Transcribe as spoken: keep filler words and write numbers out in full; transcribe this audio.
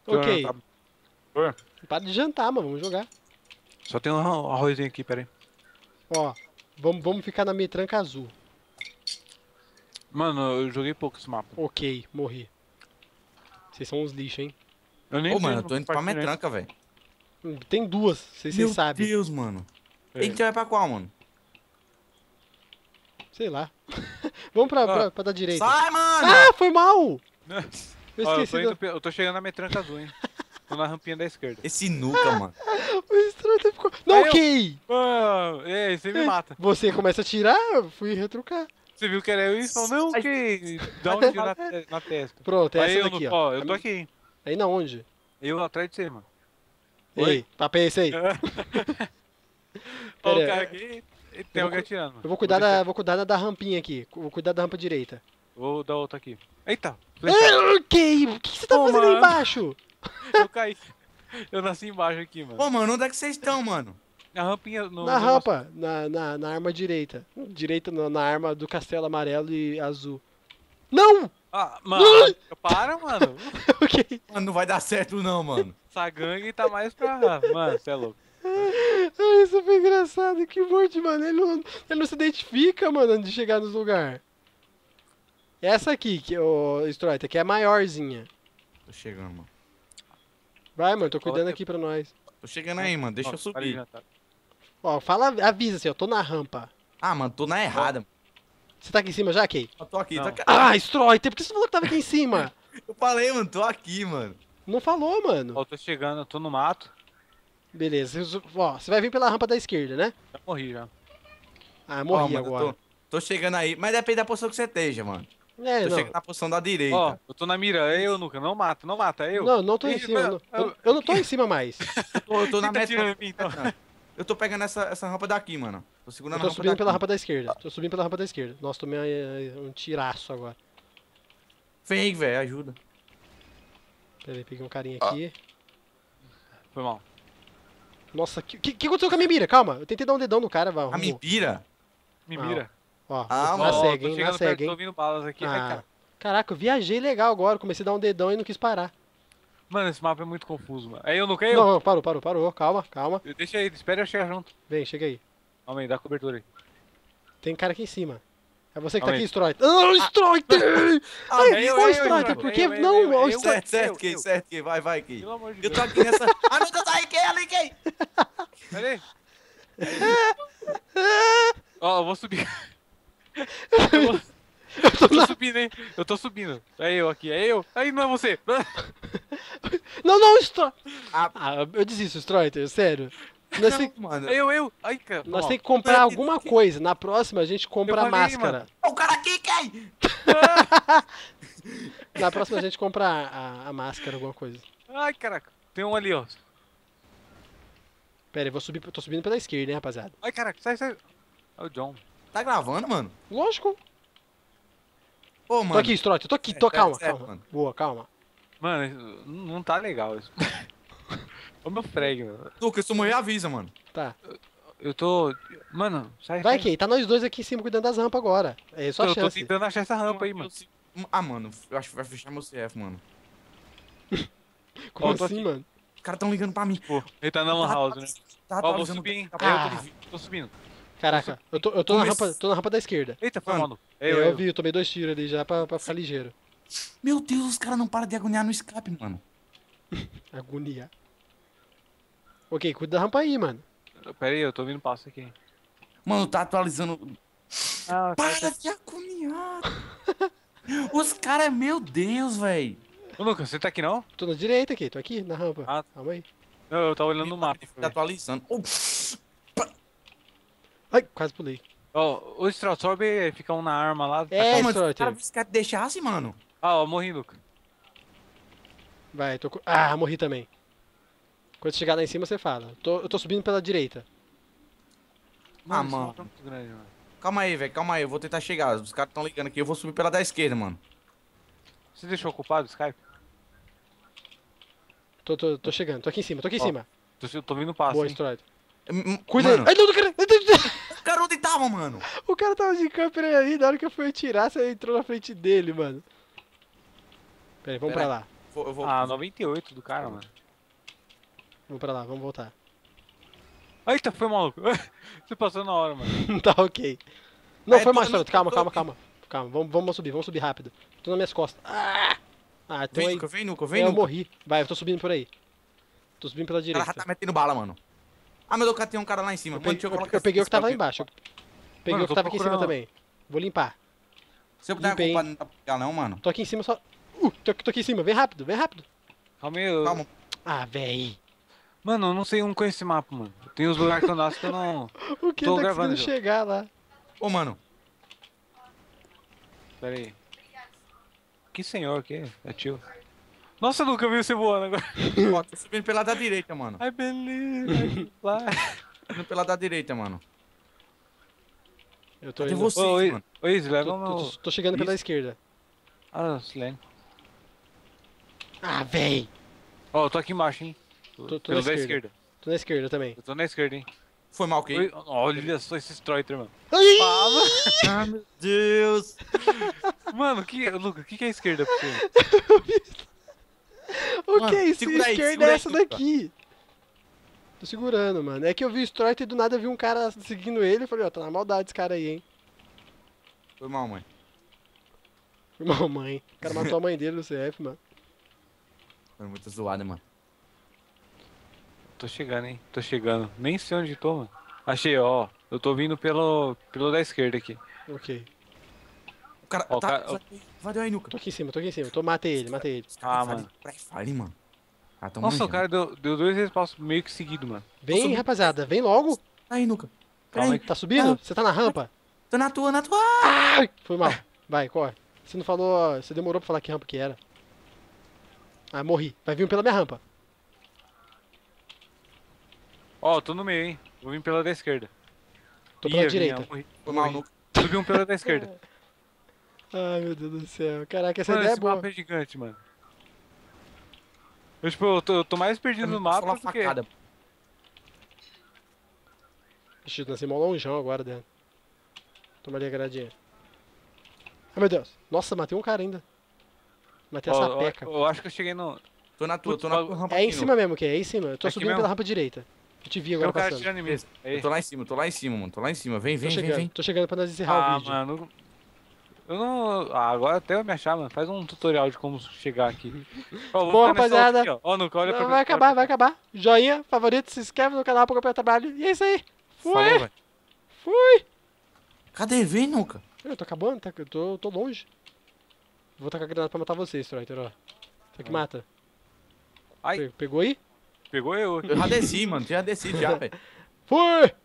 Ok. Oi. Para de jantar, mano. Vamos jogar. Só tem um arrozinho aqui, pera aí. Ó, vamos, vamos ficar na metranca azul. Mano, eu joguei pouco esse mapa. Ok, morri. Vocês são uns lixos, hein? Eu nem Ô, sei mano, eu no tô indo pra compartilhar. metranca, velho. Hum, Tem duas, vocês Meu vocês sabem. Deus, mano. É. Ele vai pra qual, mano? Sei lá. Vamos pra, Ah. pra, pra da direita. Sai, mano! Ah, foi mal! Eu Ó, eu, esqueci tô do... indo, pe- eu tô chegando na metranca azul, hein. Tô na rampinha da esquerda. Esse nuca, mano. O Strider ficou... Não, Aí eu- ok! Ah, ei, você me mata. Você começa a tirar, eu fui retrucar. Você viu que era eu e falou, não, Ai. que... Dá um tiro na, te- na testa. Pronto, é Aí essa eu, daqui, no- ó. ó. Eu tô aqui, hein. Aí na onde? Eu atrás de você, mano. Oi? Ei, papo é esse aí. Ó, Pera o aí. cara aqui. e Tem Eu alguém vou- atirando. mano. Eu vou cuidar, deixar- da, vou cuidar da rampinha aqui. Vou cuidar da rampa direita. Vou dar outro aqui. Eita! flechada. Ah, ok! O que você tá Ô, fazendo aí mano. embaixo? Eu caí. Eu nasci embaixo aqui, mano. Ô, mano, onde é que vocês estão, mano? Na rampinha... No, Na no- rampa, na, na, na arma direita. Direita na, na arma do castelo amarelo e azul. Não! Ah, mano, para, mano. Ok. Mano, não vai dar certo não, mano. Essa gangue tá mais pra... Mano, você é louco. Ai, isso foi engraçado. Que morte, mano. Ele não, ele não se identifica, mano, antes de chegar nos lugares. Essa aqui, que o Stroiter, que é a maiorzinha. Tô chegando, mano. Vai, mano, tô cuidando Outra. aqui pra nós. Tô chegando aí, mano. Deixa Ó, eu para de subir. jantar. Ó, fala, avisa assim, ó, tô na rampa. Ah, mano, tô na errada. Você tá aqui em cima já, Kay? Eu tô aqui, tô Não. aqui. Ah, Stroiter, por que você falou que tava aqui em cima? Eu falei, mano, tô aqui, mano. Não falou, mano. Ó, eu tô chegando, eu tô no mato. Beleza, você- ó, você vai vir pela rampa da esquerda, né? Já morri já. Ah, Ó, morri mano, eu agora. Tô, tô chegando aí, mas depende da posição que você esteja, mano. É, Tô não. chegando na posição da direita. Ó, eu tô na mira. É eu, Nuca. Não mata, não mata. É eu. Não, não tô em Ih, cima. mas- não- eu, eu não tô em cima mais. Eu tô, eu tô na Quem tá meta. atirando em mim, então? Eu tô pegando essa, essa rampa daqui, mano. Tô Eu segurando tô a rampa subindo daqui. pela rampa da esquerda. Tô subindo pela rampa da esquerda. Nossa, tomei eh, um tiraço agora. Vem, velho, ajuda. Pera aí, peguei um carinha Ah. aqui. Foi mal. Nossa, o que, que, que aconteceu com a minha mira? Calma, eu tentei dar um dedão no cara, vai. A arrumou. mentira? Me Ah, mira. Ó, Ah, na mano, Ó, cega, tô hein, na chegando cega, perto, tô hein. ouvindo balas aqui. Ai, Ah, cara. caraca, eu viajei legal agora, comecei a dar um dedão e não quis parar. Mano, esse mapa é muito confuso, mano. É eu, Nuca, é eu. Não, não, parou, parou, parou, calma, calma. Deixa aí, espera eu chegar junto. Vem, chega aí. Calma aí, dá cobertura aí. Tem cara aqui em cima. É você que tá Calma aqui, aí. Stroiter. Ah, Stroiter! Ah, Ai, é eu, ô, é eu, Stroiter, mano. por que Eu, eu, não? eu, Ô, eu, Stroiter. Certo, certo, eu, Key, eu. certo, Key. Vai, vai, Key. Pelo amor de Eu Deus. tô aqui nessa... Ah, não, tá aí, Key, ali, Key. Pera aí. Ó, eu vou subir. Eu, vou... eu tô subindo, hein? Eu tô subindo. É eu aqui, é eu. Aí não é você. Não, não, Stroiter! Ah. Ah, eu desisto, Stroiter, sério. Nós Não, tem, mano. É eu, eu. Ai, cara. nós ó. tem que comprar alguma coisa. Na próxima a gente compra Eu a falei, máscara. O cara aqui, Key. Na próxima a gente compra a, a- a máscara, alguma coisa. Ai, caraca. Tem um ali, ó. Pera aí, vou subir, tô subindo pela esquerda, hein, rapaziada. Ai, caraca, sai, sai. É o John. Tá gravando, mano? Lógico. Ô, mano. Tô aqui, Stroiter, tô aqui, tô, É, calma, certo, calma. mano. Boa, calma. Mano, isso não tá legal isso. Ô meu frag, mano. Lucas, se tu morrer, avisa, mano. Tá. Eu tô. Mano, sai. Vai, sai. Kay, tá nós dois aqui em cima cuidando das rampas agora. É só a Eu tô chance. tentando achar essa rampa aí, mano. Ah, mano, eu acho que vai fechar meu C F, mano. Como Ó, eu tô assim, aqui. mano? Os caras tão ligando pra mim. Pô, ele tá na lan house, né? Tá Ó, vou atualizando subir, hein? o É, eu Ah. tô, tô subindo. Caraca, eu tô, eu tô, na, Comece- rampa, tô na rampa da esquerda. Eita, foi, Mano, mano. Eu, Eu, eu. vi, eu tomei dois tiros ali já pra, pra ficar ligeiro. Meu Deus, os caras não param de agoniar no escape, mano. Agonia. Ok, cuida da rampa aí, mano. Pera aí, eu tô ouvindo passo aqui. Mano, tá atualizando. Ah, Para de agoniar. Os caras, meu Deus, velho. Ô, Lucas, você tá aqui não? Tô na direita aqui, tô aqui na rampa. Ah. Calma aí. Não, eu tava olhando no mapa. Tá atualizando. Oh, Ai, quase pulei. Ó, o Stroll sobe e fica um na arma lá. É, oh, mano, os Strotter. caras os caras deixassem, mano. Ah, ó, morri, Lucas. Vai, tô... cu- Ah, morri também. Quando chegar lá em cima, você fala. Tô- eu tô subindo pela direita. Ah, esse mano. mapa é muito grande, mano. Calma aí, velho, calma aí. Eu vou tentar chegar. Os caras tão ligando aqui. Eu vou subir pela da esquerda, mano. Você deixou ocupado o Skype? Tô, tô, tô chegando, tô aqui em cima, tô aqui em Ó, cima. Tô, tô vindo passo, Boa, hein? Stroid. Hum, Cuida mano, aí. Ai, não, não, cara. o cara onde tava, mano? O cara tava de camper aí, na hora que eu fui atirar, você entrou na frente dele, mano. Pera aí, vamos Pera pra aí. lá. vou. Eu vou... Ah, noventa e oito do cara, mano. Vamos pra lá, vamos voltar. Eita, foi maluco. Você passou na hora, mano. Tá ok. Não, Aí, foi tô- mais, não, Troita. Calma, tô calma, aqui. calma. Calma, vamos, vamos subir, vamos subir rápido. Tô nas minhas costas. Ah, ah então Vem, aí. Nuca, vem, Nuca, É, vem, eu Nuca. morri. Vai, eu tô subindo por aí. Tô subindo pela O cara já direita. tá metendo bala, mano. Ah, meu Deus, cara, tem um cara lá em cima. Eu Mano, peguei, deixa eu eu, colocar eu peguei o esse que tava lá bagulho. embaixo. Eu peguei Mano, o que eu tô tava aqui em cima procurando- também. Vou limpar. Se eu puder Limpei. culpa, não dá pra pegar não, mano. Tô aqui em cima só. Uh, tô, tô aqui em cima. Vem rápido, vem rápido. Calma aí. Eu... Calma. Ah, véi. Mano, eu não sei, eu não conheço esse mapa, mano. Tem uns lugares que eu nasço que eu não... O que Tô tá gravando, conseguindo João. chegar lá? Ô, mano. Pera aí. Que senhor que é? É tio. Nossa, eu nunca vi você voando agora. Ó, tô subindo pela da direita, mano. Ai, beleza. Lá. Subindo pela da direita, mano. Eu tô Cadê indo. você? Ô, oi, mano. oi, Izzy, Tô, leva tô- o meu... tô- tô chegando pela Isso. esquerda. Ah, Silene. Ah, véi. Ó, eu tô aqui embaixo, hein. Tô- tô Pelo na da esquerda. esquerda. Tô na esquerda também. Eu tô na esquerda, hein. Foi mal, ok? Oi, olha só esse Stroiter, mano. Ai! Ah, meu Deus. Mano, que, Luca, o que, que é esquerda pra você? O Mano, que é isso? segura aí, Esquerda segura é aí, essa Luca. daqui. Tô segurando, mano. É que eu vi o Stroiter e do nada vi um cara seguindo ele. Eu falei, ó, tá na maldade esse cara aí, hein. Foi mal, mãe. Irmão, mãe. O cara matou a mãe dele no C F, mano. Foi muito zoado, mano. Tô chegando, hein. Tô chegando. Nem sei onde tô, mano. Achei, ó. Eu tô vindo pelo, pelo da esquerda aqui. Ok. O cara Ó, o tá... cara- Valeu aí, Nuca. Tô aqui em cima, tô aqui em cima. Tô, matei ele, matei ele. Os caras Ah, fazem mano. Free Fire, mano. Ah, tão Nossa, o manjando. cara deu, deu dois respawns meio que seguido, mano. Vem, subindo. rapaziada. Vem logo. Aí, Nuca. Calma Peraí. aí. Tá subindo? Ah. Você tá na rampa? Tô na tua, na tua. Ai! Foi mal. Vai, corre. Você não falou... Você demorou pra falar que rampa que era. Ah, morri. Vai vir um pela minha rampa. Ó, eu tô no meio, hein. Vou vir pela da esquerda. Tô pela Ih, direita. morri. Foi mal, Morri. Nuca. Subi um pela da esquerda. Ai, meu Deus do céu. Caraca, essa Mano, ideia é esse boa. mapa é gigante, mano. Eu, tipo, eu tô, eu tô mais perdido no Só mapa uma do que... facada. Ixi, nasci mó longeão agora dentro. Toma ali a gradinha. Ai, meu Deus. Nossa, matei um cara ainda. Matei essa Ó, peca. eu, eu acho que eu cheguei no... Tô na tua, Putz, tô na bagu- tua rampa É aqui, em cima mesmo que é, é em cima. Eu tô Aqui subindo mesmo? pela rampa direita. Eu te vi Tem agora um cara passando. atirando em mim. Nuca. Aí. Eu tô lá em cima, tô lá em cima, mano. Tô lá em cima. Vem, Tô vem, vem, chegando, vem. tô chegando pra nós encerrar o Ah, vídeo. mano... Eu não... Ah, agora até eu me achar, mano. Faz um tutorial de como chegar aqui. Ó, vou Bom, ficar nessa rapaziada. outra aqui, ó. Ó, Nuca, olha Não, pra vai mim. acabar, vai acabar. Joinha, favorito, se inscreve no canal pra acompanhar o trabalho. E é isso aí. Fui, Falou, velho. fui. Cadê? Vem, Nuca. Eu tô acabando, tá? Eu tô, tô longe. Vou tacar a granada pra matar você, Stroiter, ó. Isso aqui mata. Ai. Pe- Pegou aí? Pegou eu. Eu já desci, mano. Já desci já, velho. Fui!